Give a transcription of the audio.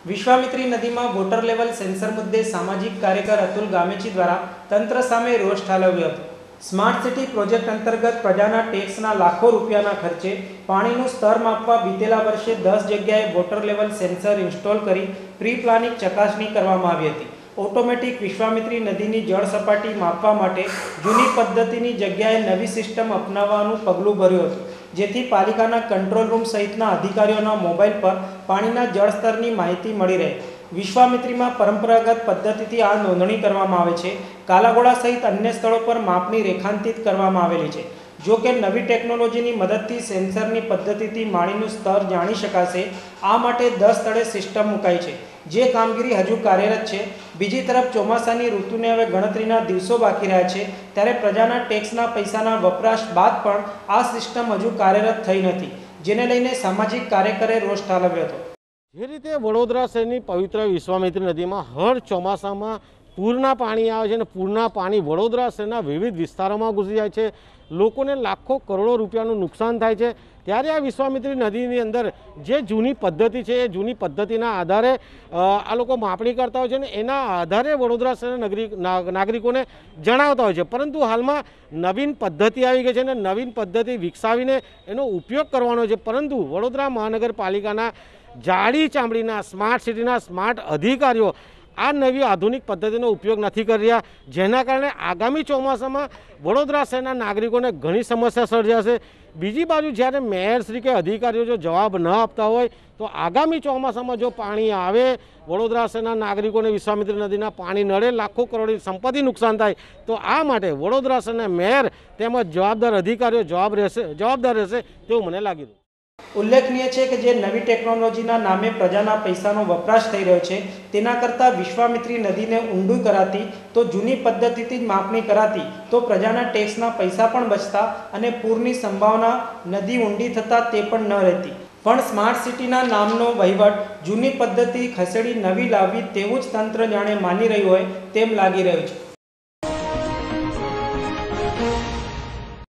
विश्वामित्री नदी में voter level sensor मुद्दे सामाजिक कार्यकर अतुल गामेची द्वारा तंत्र सामे रोष ठालव्यो हतो। स्मार्ट सिटी प्रोजेक्ट अंतर्गत प्रजाना टेक्सना लाखों रूपियाना खर्चे पाणीनुं स्तर मापवा बीतेला वर्षे 10 जग्याए वोटर लेवल सेंसर इंस्टॉल करी प्री प्लानिंग चकासणी करवामां आवी हती। ऑटोमेटिक विश्वामित्री नदीनी जळ सपाटी मापवा माटे जूनी पद्धतिनी जग्याए नवी सिस्टम अपनाववानुं पगलुं भर्युं हतुं, जेथी पालिकाना कंट्रोल रूम सहितना अधिकारीओना मोबाइल पर पाणीना जळस्तरनी माहिती मळी रहे। विश्वामित्रीमां परंपरागत पद्धतिथी आ नोंधणी करवामां आवे छे। कालागोड़ा सहित अन्य स्थळों पर मापनी रेखांकित करवामां आवेली छे। जो कि नवी टेक्नोलॉजीनी मददथी सेंसरनी पद्धतिथी पाणीनुं स्तर जाणी शकाशे। आ माटे 10 स्थळे सिस्टम मुकाई छे, जे कामगीरी हजू कार्यरत छे। बीजी तरफ चोमासानी ऋतुने हवे गणतरीना दिवसो बाकी रह्या छे, त्यारे प्रजाना टेक्सना पैसाना वपराश बाद पण आ सिस्टम हजू कार्यरत थई नथी, जेने लईने सामाजिक कार्यकरे रोष ठालव्यो हतो। जे रीते वडोदरा शहरनी पवित्र विश्वामित्री नदी में हर चौमासा में पूरना पानी आवे छे, पूरना पानी वडोदरा शहरना विविध विस्तारों में घुसी जाए छे। लोकोने लाखों करोड़ों रूपियानुं नुकसान थाय छे। त्यारे आ विश्वामित्री नदीनी अंदर जे जूनी पद्धति छे, ए जूनी पद्धतिना आधारे आ लोको मापणी करता होय छे ने एना आधारे वडोदरा शहરના नागरिकोने जणावता होय छे। परंतु हालमां नवीन पद्धति आवी गई छे ने नवीन पद्धति विकसावीने एनो उपयोग करवानो छे। परंतु वडोदरा महानगरपालिकाना जाड़ी चामड़ीना स्मार्ट सिटीना स्मार्ट अधिकारीओ आ नवी आधुनिक पद्धतिनो उपयोग नहीं कर रहा, जेना कारणे आगामी चौमासामां वडोदरा शहरना नागरिकोने घणी समस्या सर्जाशे। बीजी बाजु ज्यारे मेयरश्री के अधिकारीओ जो जवाब न आपता होय तो आगामी चौमासामां जो पाणी आवे वडोदरा शहरना नागरिकोने विश्वामित्री नदीना पाणी नड़े, लाखों करोड़नी संपत्ति नुकसान थाय, तो आ माटे वडोदरा शहरना मेयर तेमज जवाबदार अधिकारीओ जवाबदार रहेशे तेवुं मने लागी रह्युं। उल्लेखनीय है कि जे नवी टेक्नोलॉजीना नामे प्रजाना पैसानो वपराश थई रह्यो छे, तेना करता विश्वामित्री नदीने ऊंडू कराती तो जूनी पद्धतिथी मापणी कराती तो प्रजाना टेक्सना पैसा पण बचता अने पूरनी संभावना नदी ऊंडी थता ते पण न रहती। पण स्मार्ट सिटीना नामनो वहीवट जूनी पद्धति खसेड़ी नवी लावी तेवुं ज तंत्र जाणे मानी रह्युं होय तेम लागी रह्युं छे।